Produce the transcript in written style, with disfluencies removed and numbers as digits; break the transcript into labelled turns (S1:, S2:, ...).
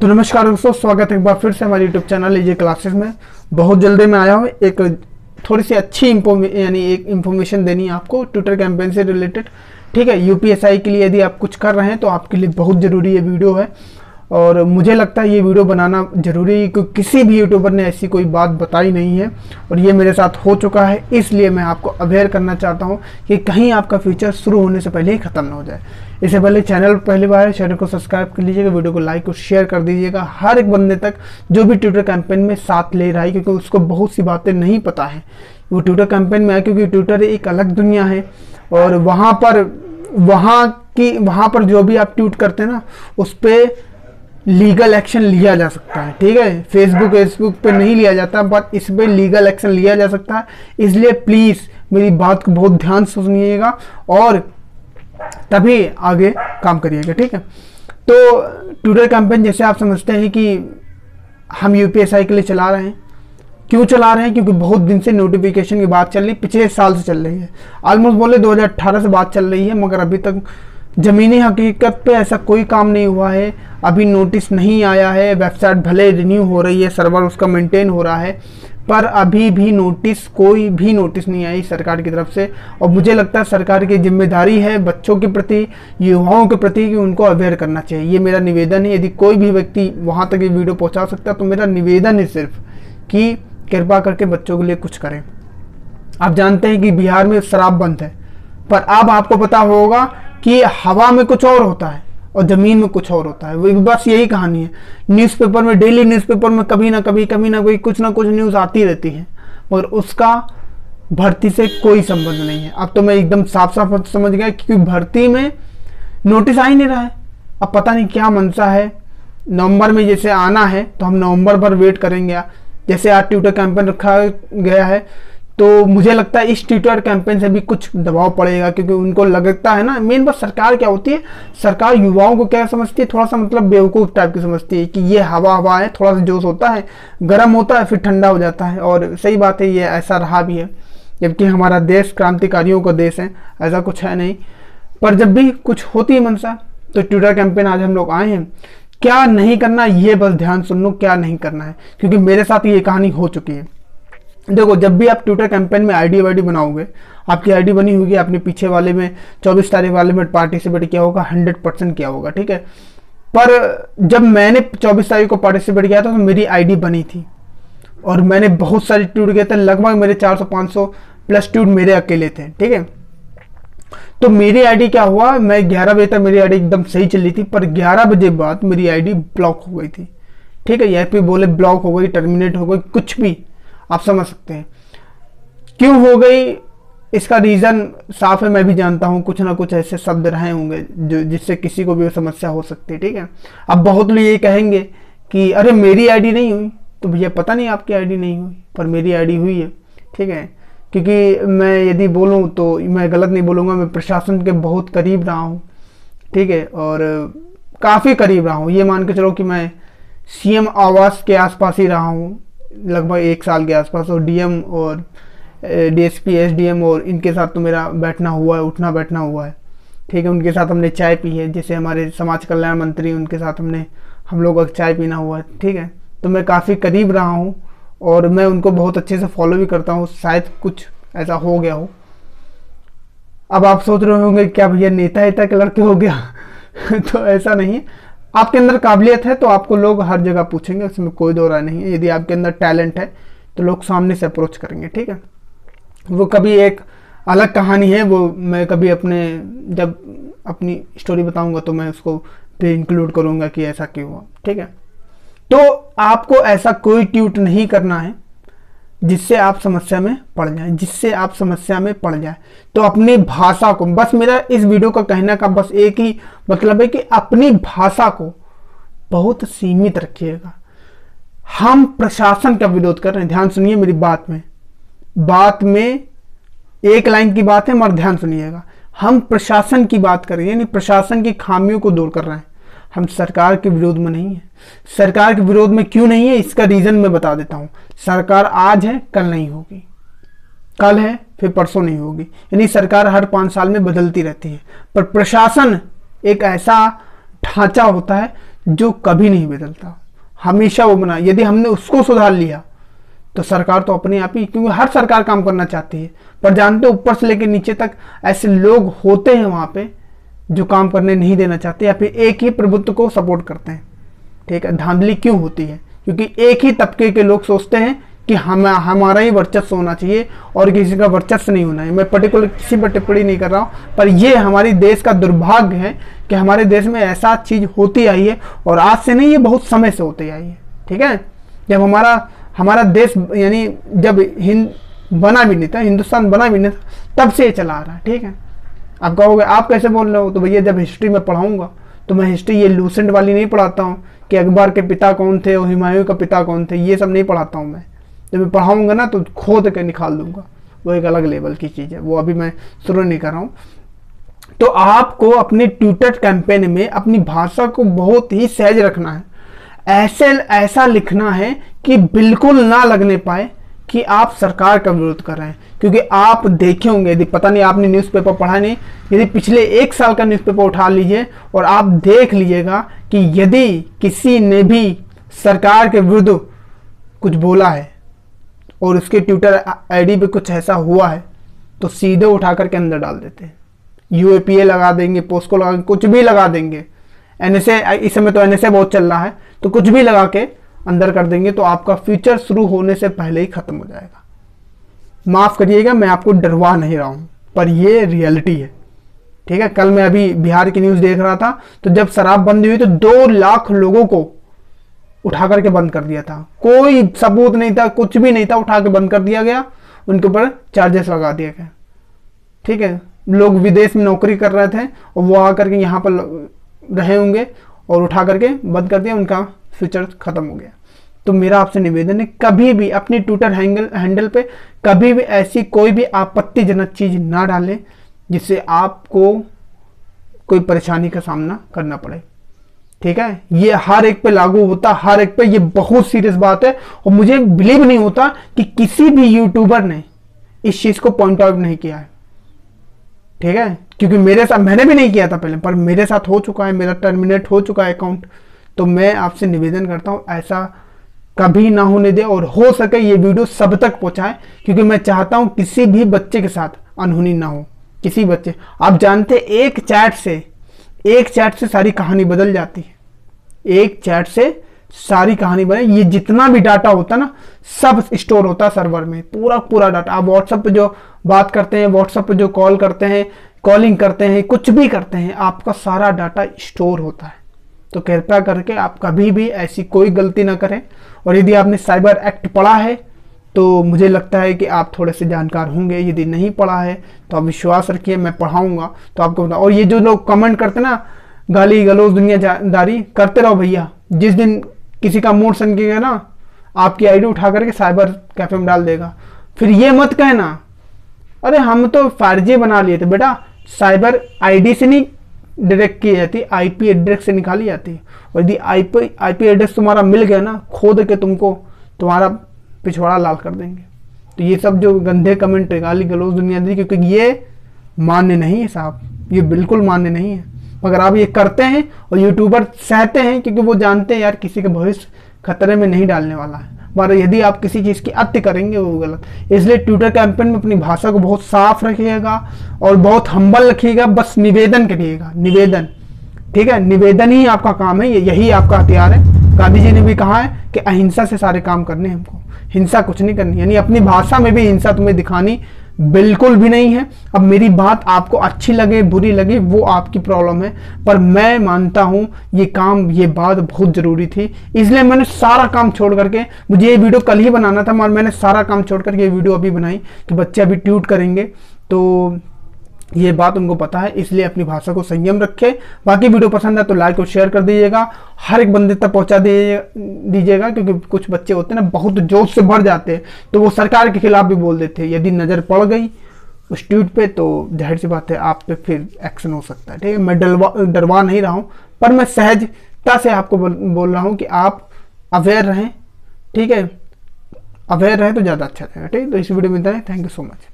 S1: तो नमस्कार दोस्तों, स्वागत है एक बार फिर से हमारे YouTube चैनल लीजिए क्लासेस में। बहुत जल्दी मैं आया हूँ एक थोड़ी सी अच्छी एक इन्फॉर्मेशन देनी है आपको ट्विटर कैंपेन से रिलेटेड। ठीक है, यूपीएसआई के लिए यदि आप कुछ कर रहे हैं तो आपके लिए बहुत ज़रूरी ये वीडियो है और मुझे लगता है ये वीडियो बनाना ज़रूरी है क्योंकि किसी भी यूट्यूबर ने ऐसी कोई बात बताई नहीं है और ये मेरे साथ हो चुका है। इसलिए मैं आपको अवेयर करना चाहता हूँ कि कहीं आपका फ्यूचर शुरू होने से पहले ही ख़त्म ना हो जाए। इससे पहले चैनल पहली बार है, चैनल को सब्सक्राइब कर लीजिएगा, वीडियो को लाइक और शेयर कर दीजिएगा हर एक बंदे तक जो भी ट्विटर कैंपेन में साथ ले रहा है, क्योंकि उसको बहुत सी बातें नहीं पता है। वो ट्विटर कैंपेन में है क्योंकि ट्विटर एक अलग दुनिया है और वहाँ पर जो भी आप ट्वीट करते हैं ना उस पर लीगल एक्शन लिया जा सकता है। ठीक है, फेसबुक पे नहीं लिया जाता बट इस पे लीगल एक्शन लिया जा सकता है। इसलिए प्लीज़ मेरी बात को बहुत ध्यान से सुनिएगा और तभी आगे काम करिएगा। ठीक है, तो ट्विटर कैंपेन जैसे आप समझते हैं कि हम यूपीएसआई के लिए चला रहे हैं। क्यों चला रहे हैं? क्योंकि बहुत दिन से नोटिफिकेशन की बात चल रही है, पिछले साल से चल रही है, ऑलमोस्ट बोले 2018 से बात चल रही है, मगर अभी तक ज़मीनी हकीकत पे ऐसा कोई काम नहीं हुआ है। अभी नोटिस नहीं आया है। वेबसाइट भले रिन्यू हो रही है, सर्वर उसका मेंटेन हो रहा है, पर अभी भी कोई भी नोटिस नहीं आई सरकार की तरफ से। और मुझे लगता है सरकार की जिम्मेदारी है बच्चों के प्रति, युवाओं के प्रति कि उनको अवेयर करना चाहिए। ये मेरा निवेदन है। यदि कोई भी व्यक्ति वहाँ तक ये वीडियो पहुँचा सकता है तो मेरा निवेदन है सिर्फ कि कृपा करके बच्चों के लिए कुछ करें। आप जानते हैं कि बिहार में शराब बंद है, पर अब आपको पता होगा कि हवा में कुछ और होता है और ज़मीन में कुछ और होता है। वो बस यही कहानी है। न्यूज़पेपर में, डेली न्यूज़पेपर में कभी ना कभी कुछ ना कुछ न्यूज़ आती रहती है, मगर उसका भर्ती से कोई संबंध नहीं है। अब तो मैं एकदम साफ साफ समझ गया क्योंकि भर्ती में नोटिस आ ही नहीं रहा है। अब पता नहीं क्या मंशा है। नवंबर में जैसे आना है तो हम नवंबर भर वेट करेंगे। जैसे आज ट्विटर कैंपेन रखा गया है तो मुझे लगता है इस ट्विटर कैंपेन से भी कुछ दबाव पड़ेगा, क्योंकि उनको लगता है ना, मेन बात सरकार क्या होती है, सरकार युवाओं को क्या समझती है, थोड़ा सा मतलब बेवकूफ़ टाइप की समझती है कि ये हवा है, थोड़ा सा जोश होता है, गर्म होता है, फिर ठंडा हो जाता है। और सही बात है, ये ऐसा रहा भी है, जबकि हमारा देश क्रांतिकारियों का देश है, ऐसा कुछ है नहीं। पर जब भी कुछ होती है मनसा तो ट्विटर कैंपेन आज हम लोग आए हैं। क्या नहीं करना ये बस ध्यान सुन लो, क्या नहीं करना है, क्योंकि मेरे साथ ये कहानी हो चुकी है। देखो, जब भी आप ट्विटर कैंपेन में आईडी बनाओगे, आपकी आईडी बनी होगी, आपने पीछे वाले में 24 तारीख वाले में पार्टिसिपेट किया होगा, 100% किया होगा। ठीक है, पर जब मैंने 24 तारीख को पार्टिसिपेट किया था तो मेरी आईडी बनी थी और मैंने बहुत सारे ट्वीट किए थे, लगभग मेरे 400-500 प्लस ट्वीट मेरे अकेले थे। ठीक है, तो मेरी आईडी क्या हुआ, मैं 11 बजे तक मेरी आईडी एकदम सही चल रही थी, पर 11 बजे बाद मेरी आईडी ब्लॉक हो गई थी। ठीक है, यहाँ पे बोले ब्लॉक हो गई, टर्मिनेट हो गई, कुछ भी आप समझ सकते हैं क्यों हो गई। इसका रीज़न साफ है, मैं भी जानता हूँ, कुछ ना कुछ ऐसे शब्द रहे होंगे जो जिससे किसी को भी समस्या हो सकती है। ठीक है, अब बहुत लोग ये कहेंगे कि अरे मेरी आईडी नहीं हुई, तो भैया पता नहीं आपकी आईडी नहीं हुई, पर मेरी आईडी हुई है। ठीक है, क्योंकि मैं यदि बोलूँ तो मैं गलत नहीं बोलूँगा, मैं प्रशासन के बहुत करीब रहा हूँ। ठीक है, और काफ़ी करीब रहा हूँ। ये मान के चलो कि मैं सीएम आवास के आसपास ही रहा हूँ लगभग 1 साल के आसपास, और डीएम और डीएसपी, एसडीएम और इनके साथ तो मेरा बैठना हुआ है, उठना बैठना हुआ है। ठीक है, उनके साथ हमने चाय पी है, जैसे हमारे समाज कल्याण मंत्री, उनके साथ हम लोग चाय पीना हुआ है। ठीक है, तो मैं काफ़ी करीब रहा हूँ और मैं उनको बहुत अच्छे से फॉलो भी करता हूँ। शायद कुछ ऐसा हो गया हो। अब आप सोच रहे होंगे क्या भैया नेता के लड़के हो गया तो ऐसा नहीं है। आपके अंदर काबिलियत है तो आपको लोग हर जगह पूछेंगे, उसमें कोई दो राय नहीं है। यदि आपके अंदर टैलेंट है तो लोग सामने से अप्रोच करेंगे। ठीक है, वो कभी एक अलग कहानी है, वो मैं कभी जब अपनी स्टोरी बताऊंगा तो मैं उसको भी इंक्लूड करूंगा कि ऐसा क्यों हुआ। ठीक है, तो आपको ऐसा कोई ट्वीट नहीं करना है जिससे आप समस्या में पड़ जाए, तो अपनी भाषा को, बस मेरा इस वीडियो का कहने का बस एक ही मतलब है कि अपनी भाषा को बहुत सीमित रखिएगा। हम प्रशासन का विरोध कर रहे हैं, ध्यान सुनिए मेरी बात में एक लाइन की बात है मगर ध्यान सुनिएगा। हम प्रशासन की बात कर रहे हैं, यानी प्रशासन की खामियों को दूर कर रहे हैं। हम सरकार के विरोध में नहीं है। सरकार के विरोध में क्यों नहीं है, इसका रीजन मैं बता देता हूं। सरकार आज है, कल नहीं होगी, कल है फिर परसों नहीं होगी, यानी सरकार हर 5 साल में बदलती रहती है। पर प्रशासन एक ऐसा ढांचा होता है जो कभी नहीं बदलता, हमेशा वो बना। यदि हमने उसको सुधार लिया तो सरकार तो अपने आप ही, क्योंकि हर सरकार काम करना चाहती है, पर जानते ऊपर से लेकर नीचे तक ऐसे लोग होते हैं वहां पे जो काम करने नहीं देना चाहते या फिर एक ही प्रभुत्व को सपोर्ट करते हैं। ठीक है, धांधली क्यों होती है? क्योंकि एक ही तबके के लोग सोचते हैं कि हमारा ही वर्चस्व होना चाहिए और किसी का वर्चस्व नहीं होना है। मैं पर्टिकुलर किसी पर टिप्पणी नहीं कर रहा हूँ, पर यह हमारी देश का दुर्भाग्य है कि हमारे देश में ऐसा चीज होती आई है, और आज से नहीं, ये बहुत समय से होती आई है। ठीक है, जब हमारा देश यानी जब बना भी नहीं था, हिंदुस्तान बना भी नहीं था, तब से ये चला आ रहा है। ठीक है, आप कहोगे आप कैसे बोल रहे हो? तो भैया जब हिस्ट्री में पढ़ाऊंगा तो मैं हिस्ट्री ये लूसेंट वाली नहीं पढ़ाता हूँ कि अकबर के पिता कौन थे और हुमायूं का पिता कौन थे, ये सब नहीं पढ़ाता हूँ मैं। जब मैं पढ़ाऊंगा ना तो खोद के निकाल दूंगा, वो एक अलग लेवल की चीज़ है, वो अभी मैं शुरू नहीं कर रहा हूँ। तो आपको अपने ट्विटर कैंपेन में अपनी भाषा को बहुत ही सहज रखना है, ऐसा लिखना है कि बिल्कुल ना लगने पाए कि आप सरकार का विरोध कर रहे हैं। क्योंकि आप देखे होंगे, यदि पता नहीं आपने न्यूज़पेपर पढ़ा नहीं, यदि पिछले 1 साल का न्यूज़पेपर उठा लीजिए और आप देख लीजिएगा कि यदि किसी ने भी सरकार के विरुद्ध कुछ बोला है और उसके ट्विटर आईडी पे कुछ ऐसा हुआ है तो सीधे उठा करके अंदर डाल देते हैं। यूएपीए लगा देंगे, पोस्को लगा देंगे, कुछ भी लगा देंगे। एनएसए, इस समय तो एनएसए बहुत चल रहा है, तो कुछ भी लगा के अंदर कर देंगे, तो आपका फ्यूचर शुरू होने से पहले ही खत्म हो जाएगा। माफ करिएगा, मैं आपको डरवा नहीं रहा हूं, पर ये रियलिटी है। ठीक है, कल मैं अभी बिहार की न्यूज देख रहा था, तो जब शराब बंद हुई तो 2 लाख लोगों को उठा करके बंद कर दिया था। कोई सबूत नहीं था, कुछ भी नहीं था, उठा के बंद कर दिया गया, उनके ऊपर चार्जेस लगा दिया गया। ठीक है, लोग विदेश में नौकरी कर रहे थे और वो आकर के यहाँ पर रहे होंगे और उठा करके बंद कर दिया, उनका फ्यूचर खत्म हो गया। तो मेरा आपसे निवेदन है, कभी भी अपनी ट्विटर हैंडल पे कभी भी ऐसी कोई भी आपत्तिजनक चीज ना डालें जिससे आपको कोई परेशानी का सामना करना पड़े। ठीक है, ये हर एक पे लागू होता, हर एक पे, ये बहुत सीरियस बात है। और मुझे बिलीव नहीं होता कि किसी भी यूट्यूबर ने इस चीज को पॉइंट आउट नहीं किया है। ठीक है, क्योंकि मेरे साथ, मैंने भी नहीं किया था पहले, पर मेरे साथ हो चुका है, मेरा टर्मिनेट हो चुका है अकाउंट। तो मैं आपसे निवेदन करता हूं ऐसा कभी ना होने दे, और हो सके ये वीडियो सब तक पहुंचाए, क्योंकि मैं चाहता हूं किसी भी बच्चे के साथ अनहोनी ना हो। किसी बच्चे, आप जानते, एक चैट से सारी कहानी बदल जाती है। एक चैट से सारी कहानी बदल, ये जितना भी डाटा होता ना, सब स्टोर होता है सर्वर में, पूरा डाटा। आप व्हाट्सएप पे जो बात करते हैं, व्हाट्सएप पे जो कॉल करते हैं, कॉलिंग करते हैं, कुछ भी करते हैं, आपका सारा डाटा स्टोर होता है। तो कृपया करके आप कभी भी ऐसी कोई गलती ना करें। और यदि आपने साइबर एक्ट पढ़ा है तो मुझे लगता है कि आप थोड़े से जानकार होंगे। यदि नहीं पढ़ा है तो आप विश्वास रखिए, मैं पढ़ाऊंगा तो आपको बता। और ये जो लोग कमेंट करते ना, गाली गलौज दुनियादारी करते रहो भैया। जिस दिन किसी का मूड सनकेगा ना, आपकी आईडी उठा करके साइबर कैफे में डाल देगा। फिर ये मत कहना अरे हम तो फर्जी बना लिए थे। बेटा, साइबर आईडी से नहीं डायरेक्ट की जाती, आईपी एड्रेस से निकाली जाती है। और यदि आईपी एड्रेस तुम्हारा मिल गया ना, खोद के तुमको तुम्हारा पिछवाड़ा लाल कर देंगे। तो ये सब जो गंदे कमेंट, गाली गलौज दुनियादारी, क्योंकि ये मान्य नहीं है साहब, ये बिल्कुल मान्य नहीं है। मगर आप ये करते हैं और यूट्यूबर सहते हैं, क्योंकि वो जानते हैं यार किसी का भविष्य खतरे में नहीं डालने वाला है। पर यदि आप किसी चीज़ की अति करेंगे वो गलत। इसलिए ट्विटर कैंपेन में अपनी भाषा को बहुत साफ रखिएगा और बहुत हम्बल रखिएगा। बस निवेदन करिएगा, निवेदन। ठीक है, निवेदन ही आपका काम है, यही आपका हथियार है। गांधी जी ने भी कहा है कि अहिंसा से सारे काम करने हैं हमको, हिंसा कुछ नहीं करनी। यानी अपनी भाषा में भी हिंसा तुम्हें दिखानी बिल्कुल भी नहीं है। अब मेरी बात आपको अच्छी लगे बुरी लगे वो आपकी प्रॉब्लम है, पर मैं मानता हूं ये बात बहुत जरूरी थी। इसलिए मैंने सारा काम छोड़ करके, मुझे ये वीडियो कल ही बनाना था, मगर मैंने सारा काम छोड़ करके ये वीडियो अभी बनाई कि बच्चे अभी ट्वीट करेंगे तो ये बात उनको पता है। इसलिए अपनी भाषा को संयम रखे। बाकी वीडियो पसंद है तो लाइक और शेयर कर दीजिएगा, हर एक बंदे तक पहुंचा दीजिएगा, क्योंकि कुछ बच्चे होते हैं ना बहुत जोश से भर जाते हैं, तो वो सरकार के खिलाफ भी बोल देते हैं। यदि नजर पड़ गई उस ट्वीट पे तो जाहिर सी बात है आप पे फिर एक्शन हो सकता है। ठीक है, मैं डरवा नहीं रहा हूँ, पर मैं सहजता से आपको बोल रहा हूँ कि आप अवेयर रहें। ठीक है, अवेयर रहें तो ज़्यादा अच्छा रहेगा। ठीक है, तो इस वीडियो में इतना है। Thank you so much.